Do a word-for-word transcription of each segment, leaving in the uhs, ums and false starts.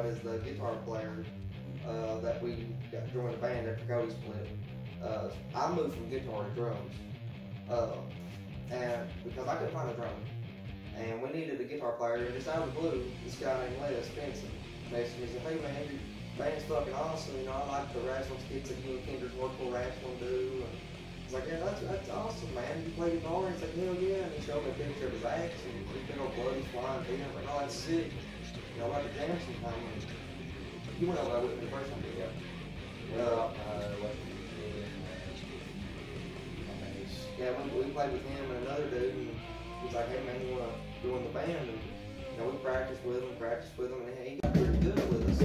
about is the guitar player uh, that we got joined the band after Cody split. Uh, I moved from guitar to drums, uh, and because I couldn't find a drummer, and we needed a guitar player, and just out of the blue, this guy named Les Benson messaged me and said, "Hey man, your band's fucking awesome. You know, I like the wrestling skits that you and Kendrick Workable Wrestling do." And I was like, "Yeah, that's, that's awesome, man. You play guitar?" And he's like, "Hell yeah." And he showed me a picture of his axe and his big old bloody flying thing. I'm like, "Oh, that's sick. You know, I'd like to jam sometime." And you went over that with me the first time we got. Uh, uh, yeah, we, we played with him and another dude, and he's like, "Hey man, you wanna join the band?" And you know, we practiced with him, practiced with him, and he got pretty good with us.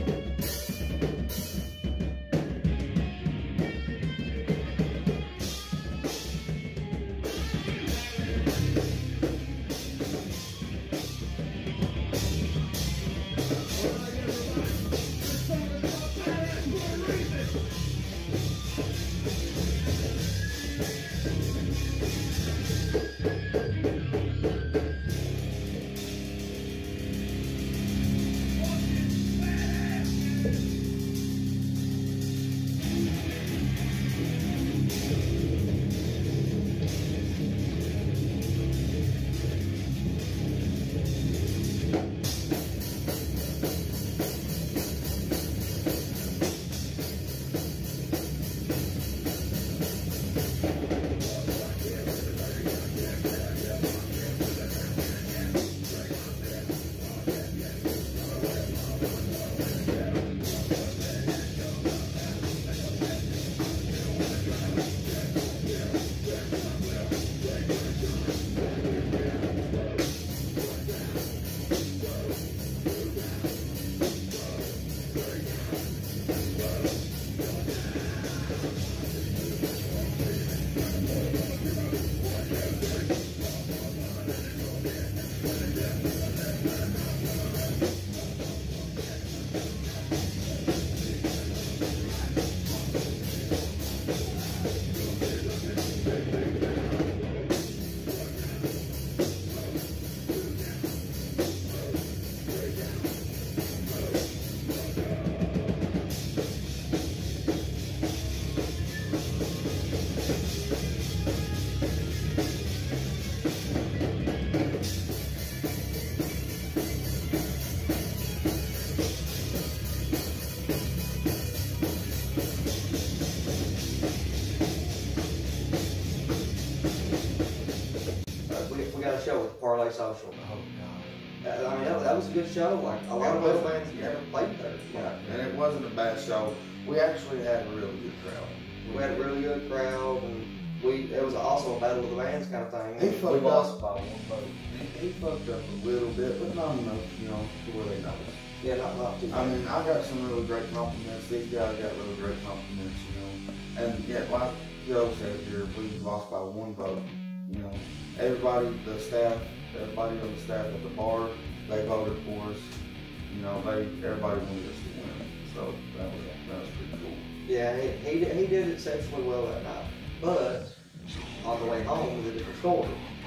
Parlay Social. Oh God! Uh, I mean, that, that was a good show. Like a lot of those bands never played there. Yeah, and it wasn't a bad show. We actually had a really good crowd. We had a really good crowd, and we it was also a battle of the bands kind of thing. He we fucked lost up by one vote. He, he fucked up a little bit, but not enough, you know, to where they know. Yeah, not not too. I mean, I got some really great compliments. These guys got really great compliments, you know. And yet, like Joe said here, we lost by one vote. You know, everybody, the staff. Everybody on the staff at the bar, they voted for us. You know, they everybody wanted us to win. So that was that was pretty cool. Yeah, he, he, he did exceptionally well that night. But on the way home was a different story.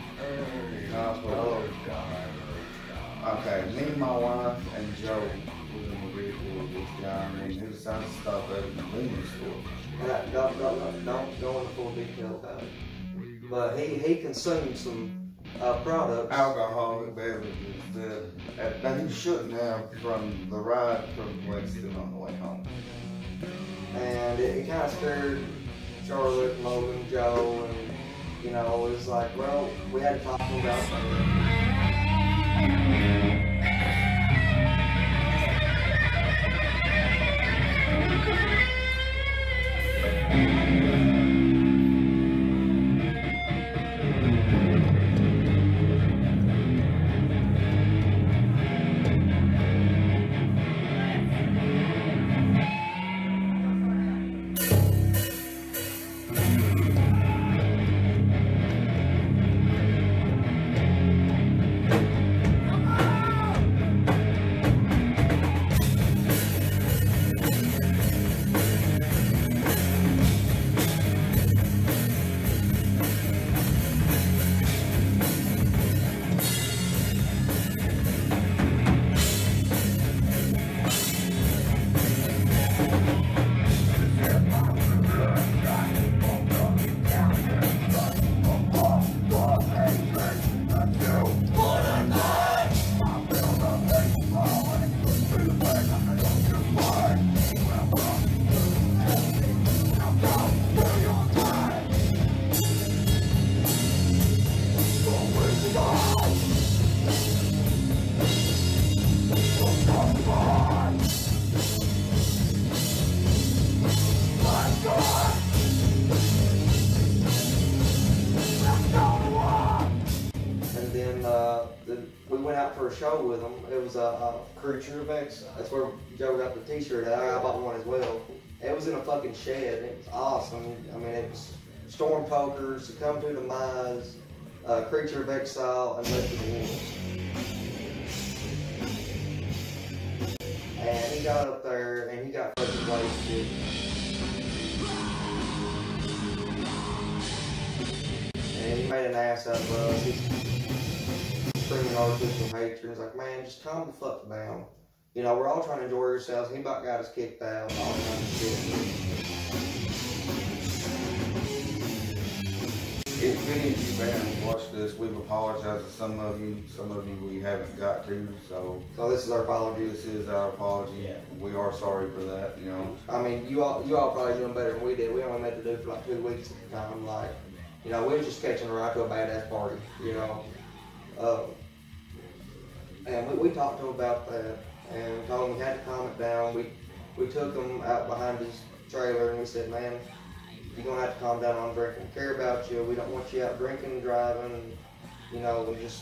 Oh, God. Okay, me and my wife and Joe was in the vehicle with this guy, and he decided to stop at a convenience store. And I, don't, don't, don't, don't go into full detail about it. But he, he consumed some Uh, products. Alcoholic beverages that, that he shouldn't have from the ride from Lexington on the way home. And it, it kind of scared Charlotte, Logan, Joe, and you know, it was like, well, we had to talk to him about out for a show with them. It was a, a Creature of Exile. that's where Joe got the T-shirt at. I bought one as well. It was in a fucking shed. It was awesome. I mean, it was Storm Pokers, Succumb to Demise, uh, Creature of Exile, and Left of the Wolves. And he got up there and he got fucking wasted. And he made an ass out of us. He's screaming artificial hatred. He's like, man, just calm the fuck down. You know, we're all trying to enjoy ourselves. He about got us kicked out, all kinds of shit. If any of you fans watch this, we've apologized to some of you. Some of you we haven't got to, so So this is our apology. this is our apology. Yeah. We are sorry for that, you know. I mean, you all, you all probably doing better than we did. We only made the do for like two weeks at the time. Like, you know, we were just catching a ride to a badass party, you know. Uh, and we, we talked to him about that and told him he had to calm it down. We we took him out behind his trailer and we said, man, you're going to have to calm down on drinking. We care about you. We don't want you out drinking and driving and, you know, and just,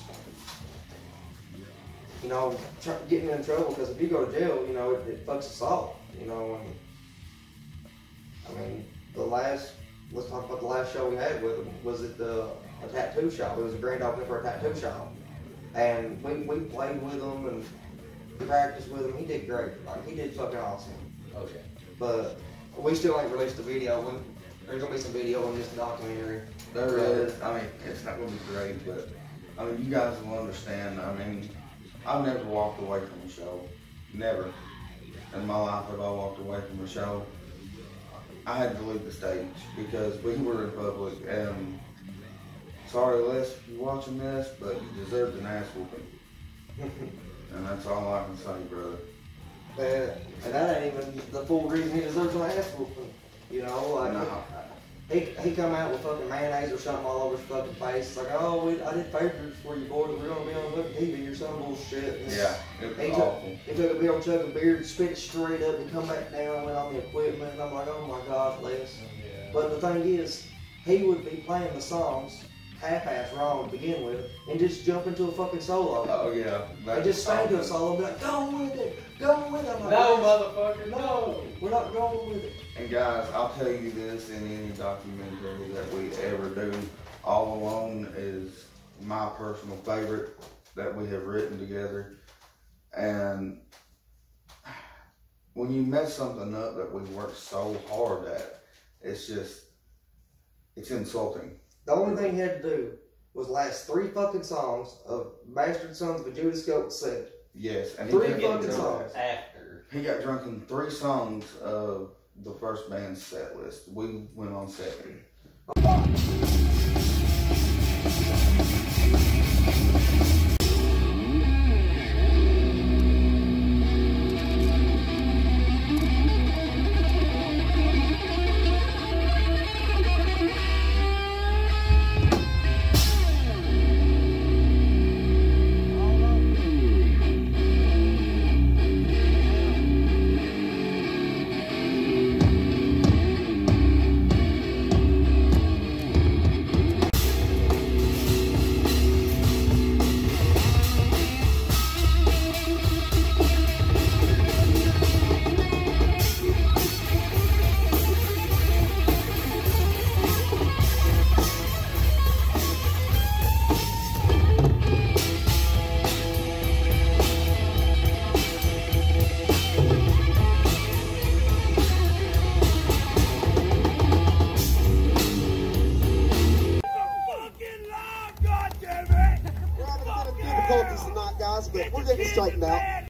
you know, try, getting in trouble. Because if you go to jail, you know, it, it fucks us all, you know. And I mean, the last, let's talk about the last show we had with him. Was at the, a tattoo shop. It was a grand opening for a tattoo shop. And we, we played with him and practiced with him. He did great. Like, he did fucking awesome. Okay. But we still ain't released the video. We, there's gonna be some video in this documentary. There is. I mean, it's not going to be great, but I mean, you guys will understand. I mean, I've never walked away from a show. Never. In my life have I walked away from a show. I had to leave the stage because we were in public. And sorry, Les, if you're watching this, but you deserved an ass whooping. And that's all I can say, brother. Uh, and that ain't even the full reason he deserves an ass whooping. You know, like, No. he, he come out with fucking mayonnaise or something all over his fucking face. It's like, oh, we, I did favors for you, boys. We're gonna be on fucking T V or some bullshit. And Yeah, it He was took, awful. he took a big old chunk of beer, spit it straight up, and come back down, went on the equipment. And I'm like, oh my God, Les. But the thing is, he would be playing the songs half-ass wrong to begin with, and just jump into a fucking solo. Oh, yeah. They just sang to a solo and be like, go with it, go with it. I'm like, No, motherfucker, no. we're not going with it. And guys, I'll tell you this in any documentary that we ever do, All Alone is my personal favorite that we have written together. And when you mess something up that we worked so hard at, it's just, it's insulting. The only thing he had to do was last three fucking songs of Bastard Sons of a Judas Goat set. Yes, and Three he got, fucking songs. After. he got drunk in three songs of the first band's set list. We went on second. Tonight, guys, but we're getting straightened out.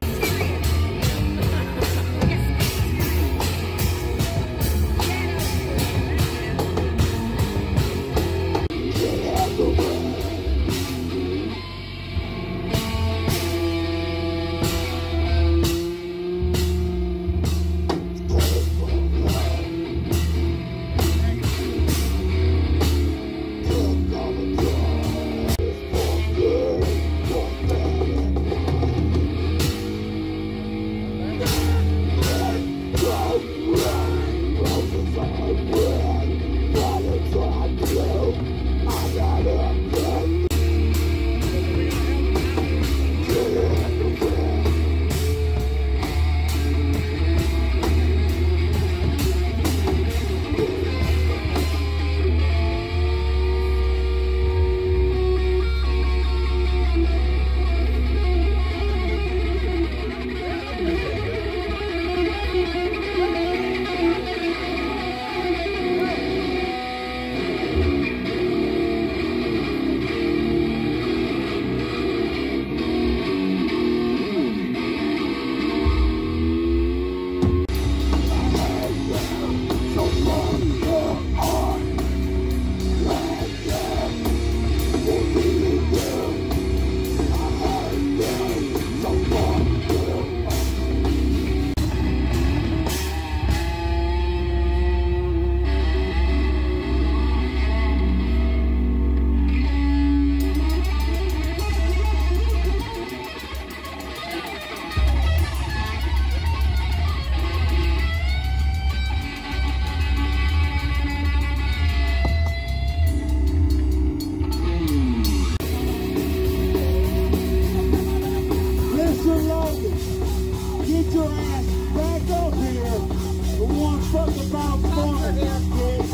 fuck about fun, kid.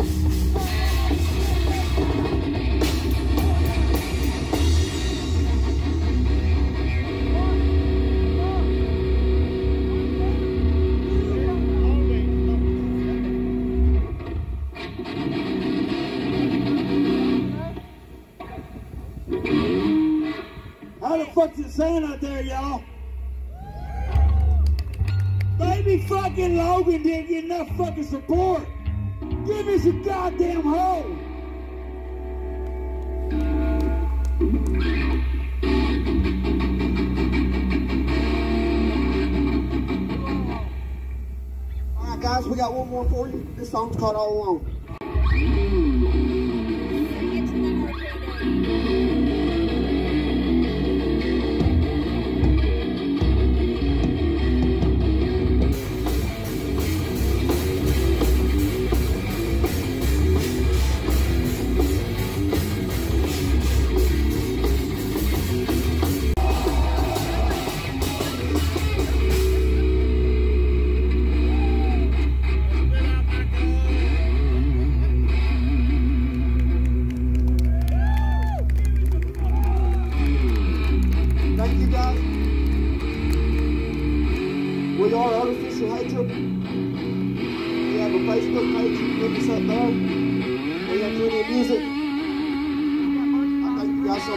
How the fuck's it saying out there, y'all? Baby fucking Logan didn't get enough fucking support. Give me some goddamn hoe. Alright guys, we got one more for you. This song's called All Alone. We are Unofficial Hatred. We have a Facebook page. You can look us up there. We have plenty of music. I thank you guys so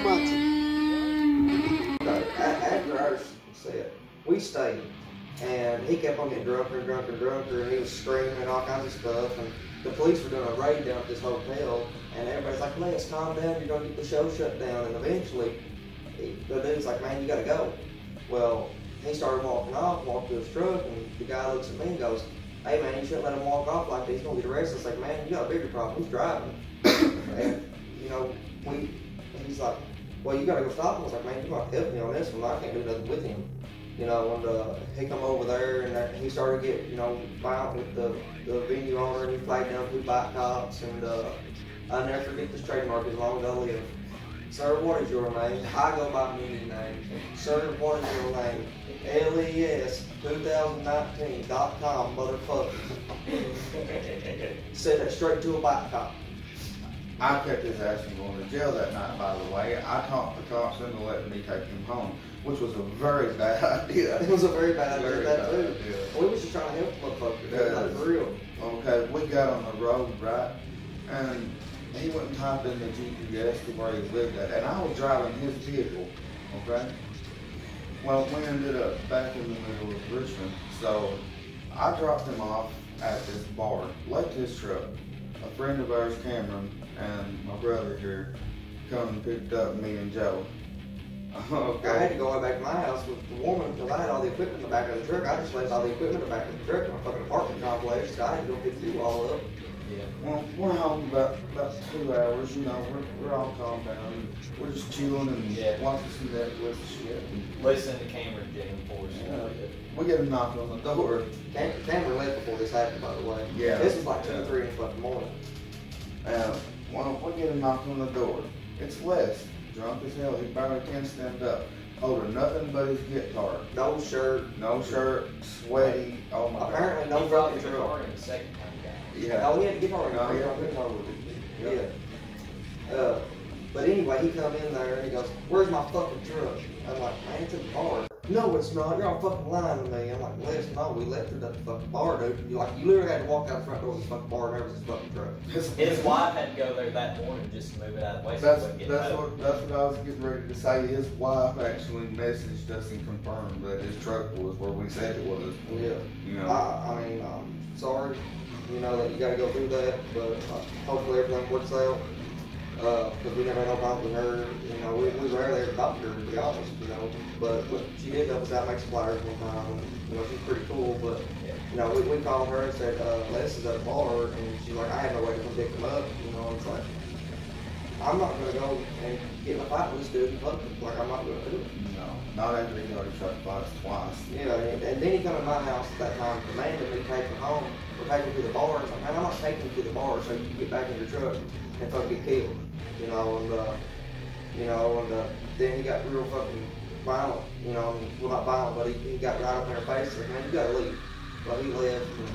much. Uh, after our set, we stayed, and he kept on getting drunker and drunker and drunker, and he was screaming and all kinds of stuff. And the police were doing a raid down at this hotel, and everybody's like, "Les, calm down. You're gonna get the show shut down." And eventually, he, the dude's like, "Man, you gotta go." Well, he started walking off, walked to his truck, and the guy looks at me and goes, "Hey man, you shouldn't let him walk off like that. He's gonna get arrested." It's like, "Man, you got a bigger problem. He's driving." And you know, we, he's like, "Well, you gotta go stop him." I was like, "Man, you gotta help me on this one. I can't do nothing with him." You know, and uh, he come over there and uh, he started getting, you know, violent with the, the venue owner, and he flagged down two bike cops, and uh, I'll never forget this trademark as long as I live. "Sir, what is your name?" I go by many names. "Sir, what is your name?" L E S twenty nineteen dot com, motherfucker. Said that straight to a bike cop. I kept his ass from going to jail that night, by the way. I talked the cops into letting me take him home, which was a very bad idea. It was a very bad idea, Very that bad too. idea. We was just trying to help the motherfucker. Yeah. Like, for real. Okay, we got on the road, right? And he went and typed in the G P S to where he lived at, and I was driving his vehicle, okay? Well, we ended up back in the middle of Richmond, so I dropped him off at this bar, left his truck. A friend of ours, Cameron, and my brother here, come and picked up me and Joe. Okay. I had to go back to my house with the woman because I had all the equipment in the back of the truck. I just left all the equipment in the back of the truck in my fucking apartment complex, so I had to go pick you all up. Yeah. Well, we're home about, about two hours, you know, we're, we're all calm down. We're just chilling and Yeah. watching some Netflix shit. Listen to Cameron Jam for us. Yeah. We get a knock on the door. Cam- Cameron left before this happened, by the way. Yeah. This was like two or three in the fucking morning. Uh, well, we get a knock on the door. It's Les, drunk as hell. He barely can stand up, holding nothing but his guitar. No shirt. No shirt, sweaty. Oh my god. Apparently no He brought the fucking guitar truck. in the second time, guys. Yeah. No, we had to get her in No, the yeah. guitar with it. Yeah. Uh, but anyway, he come in there and he goes, "Where's my fucking truck?" I'm like, "Man, it's in the bar." "No, it's not. You're on fucking lying to me." I'm like, "Les, no, we left it at the fucking bar, dude." You like, you literally had to walk out the front door of this fucking bar and there was this fucking truck. His wife had to go there that morning just to move it out of the way so That's it wouldn't get that's towed. what that's what I was getting ready to say. His wife actually messaged us and confirmed that his truck was where we said it was. Yeah. You know. I, I mean, um, sorry, you know, that you gotta go through that, but uh, hopefully everything works out. Uh, cause we never had no problem with her, you know, we, we rarely ever talked to her, to be honest, you know, but, but she did help us out, make some flyers one time, and, you know, she's pretty cool, but, you know, we, we called her and said, uh, Les is at a bar, and she's like, I had no way to come pick him up, you know, it's like, I'm not gonna go and get in a fight with this dude in public, like, I'm not gonna do it. No, not after he already tried to fight us twice. You know, and, and then he come to my house at that time, demanding me take him home, or take him to the bar. It's like, man, I'm not taking you to the bar so you can get back in your truck and fucking get killed. You know, and, uh, you know, and uh, then he got real fucking violent, you know, and, well, not violent, but he, he got right up in her face and said, man, you gotta leave. Well, he left, and,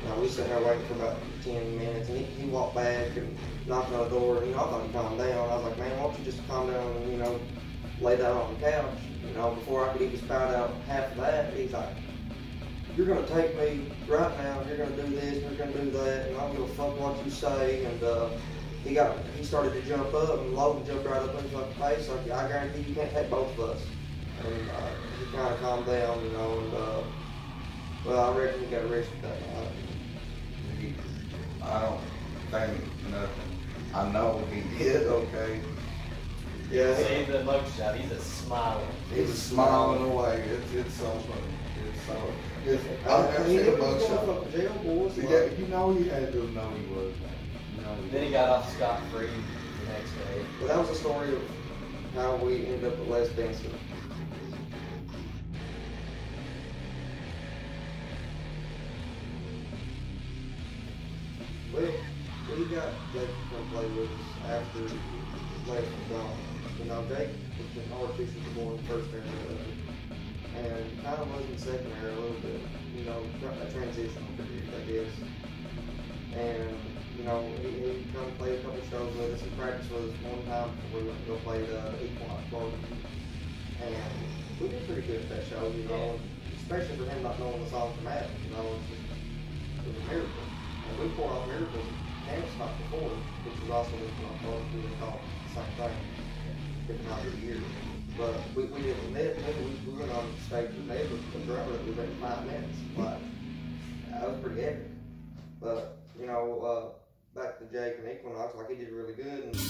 You know, we sat there waiting for about ten minutes, and he, he walked back and knocked on the door. And, you know, I thought he calmed down. I was like, man, why don't you just calm down and, you know, lay down on the couch? You know, before I could even spout out half of that, he's like, you're gonna take me right now, you're gonna do this, you're gonna do that, and I don't give a fuck what you say. And uh, he got, he started to jump up, and Logan jumped right up into my face, like, I guarantee you can't take both of us. And uh, he kind of calmed down, you know, and uh, well, I reckon he got arrested that night. He, I don't think nothing. I know he did, okay. Yeah, he, See the mugshot, he's a smiler. He's smiling away. It's, it's so funny. It's so. It's, I've never I mean, seen a he was going mugshot. fucking jail, boys. You, Like, got, you know he had to have known he was. You know he Then he was. got off scot-free the next day. But that was the story of how we ended up at Les Benson. Well, we got Jake to come play with us after Les was gone. You know, Jake was been hard fishing for more in the first area, and kind of was in second area a little bit. You know, a transitional period, I guess. And you know, he, he come play a couple shows with us. He practiced with us one time before we went to go play the Equinox Barbecue. And we did pretty good at that show, you know, especially for him not knowing the song from Adam, you know, it's just, it was a miracle. And we poured off miracles and stopped before, which was also the Equinox Barbecue, we call it the same thing, different time of the year. But we, we did with Ned, we, we went on stage with Ned with the drummer that we went in five minutes. Like, that was pretty epic. But, you know, uh, back to Jake and Equinox, like he did really good. And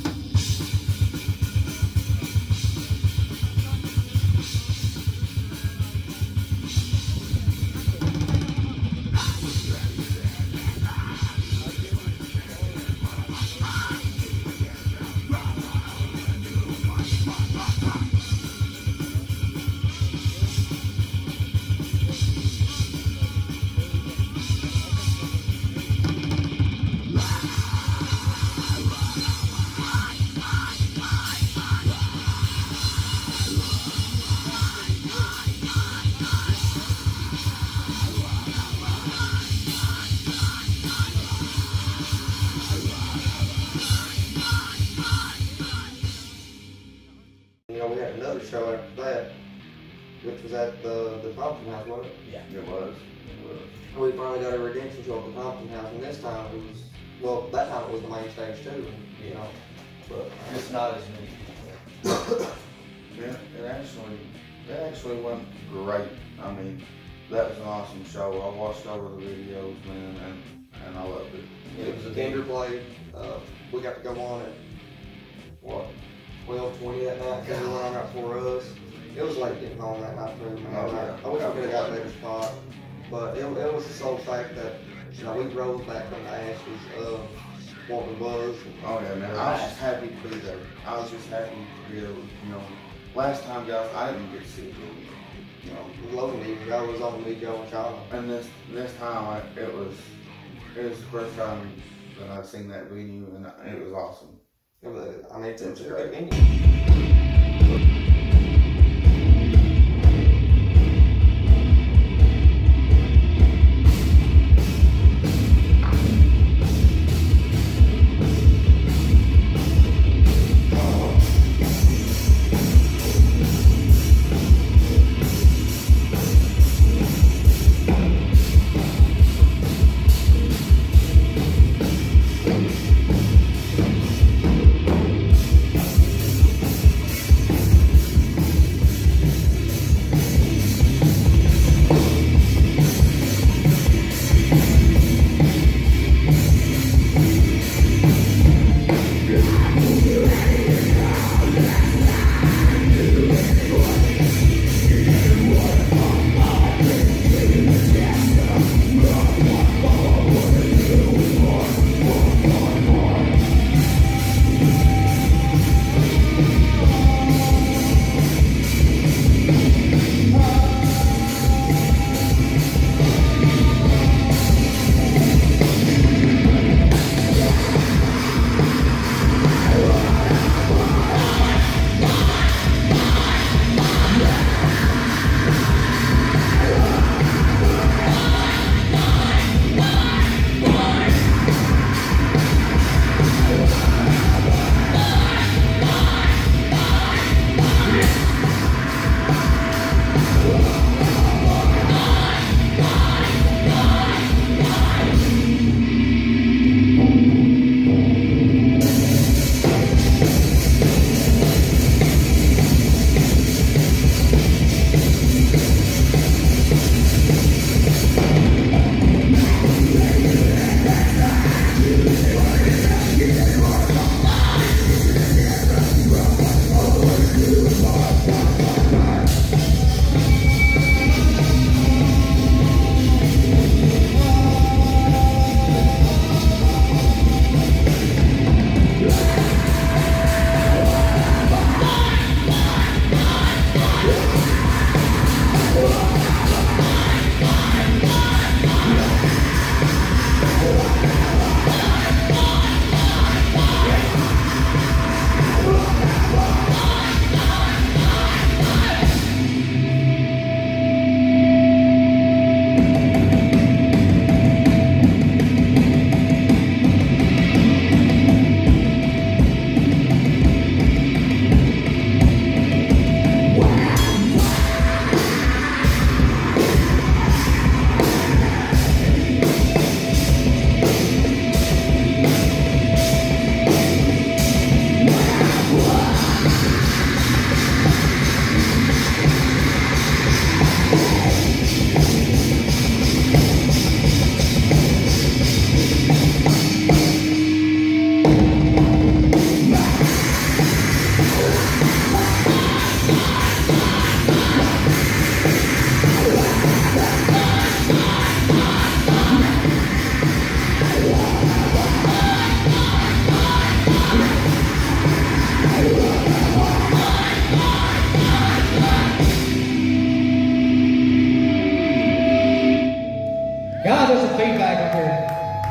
you know, we had another show after that, which was at the, the Thompson House, wasn't it? Yeah. It was. It was. We finally got a redemption show at the Thompson House, and this time it was, well, that time it was the main stage too, and, you know, but. Just not as many people. Yeah, it actually, it actually went great. I mean, that was an awesome show. I watched over the videos, man, and, and I loved it. It was a tender play. Uh, we got to go on at, what, twelve twenty that night, because we went on out for us. It was late getting home that night too, man. Oh, yeah. I wish I could have got a better spot, but it, it was the sole fact that, you know, we rose back from the ashes of what we was. Oh yeah, man. I was just happy to be there. I was just happy to be able, you know. Last time, guys, I didn't get to see it, you know. Logan didn't go, it was on me, Joe, and Shauna. And this this time, I, it was it was the first time that I've seen that venue, and it was awesome. It was, I mean, it's, it's a great great. venue.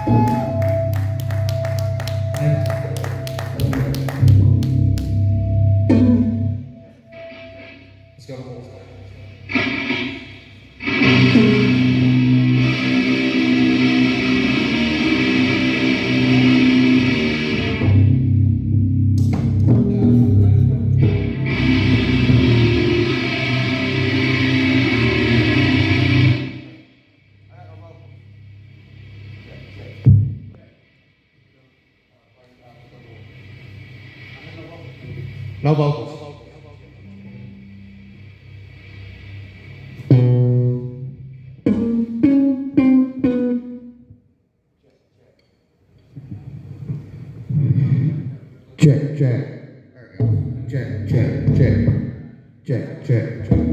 Let's go. No vocals. Check, check. Check, check, check. Check, check, check.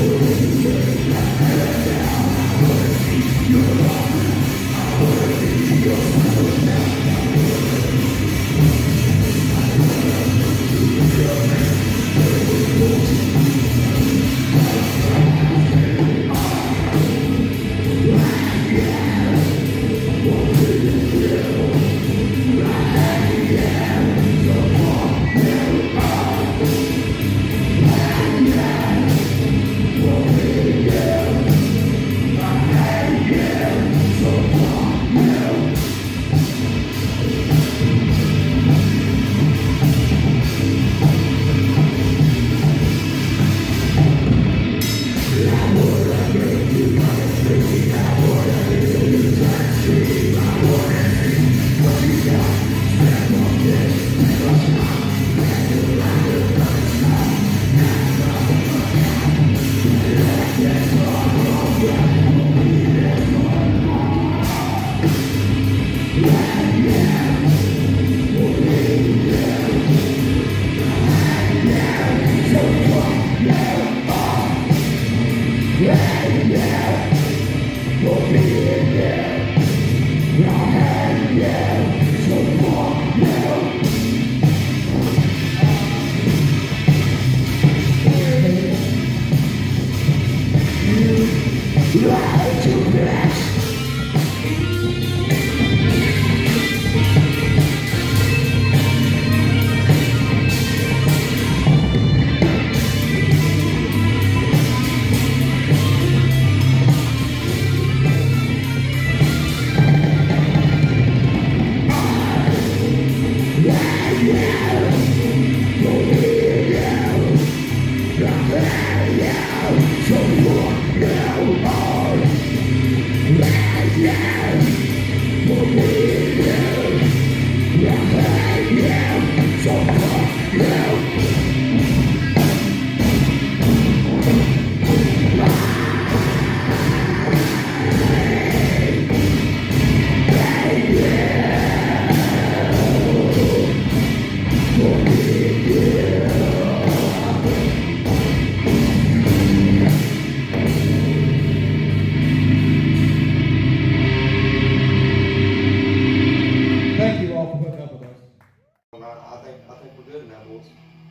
Thank you all for putting up with us. I, I think I think we're good now, boys.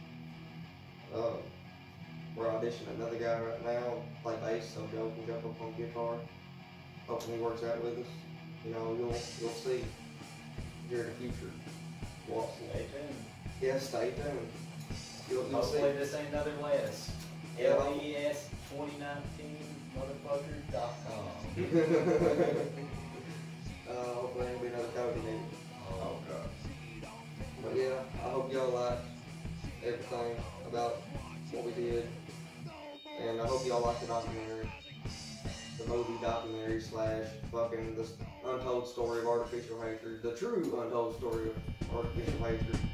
Uh, we're auditioning another guy right now, play bass, so Joe can jump up on guitar. Hopefully he works out with us. You know, you'll you'll see here in the future. Watch. Stay tuned. Yeah, stay tuned. You'll, you'll see. Hopefully this ain't another Les. Yeah. L E S twenty nineteen motherfucker dot com. uh, hopefully ain't be another Cody name. Oh god. But yeah, I hope y'all like everything about what we did. And I hope y'all like the documentary. The movie documentary slash fucking the untold story of artificial hatred. The true untold story of artificial hatred.